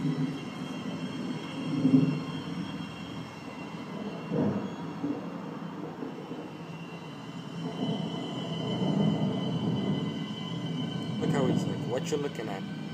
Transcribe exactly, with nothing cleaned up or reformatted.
Look how he's like, what you looking at?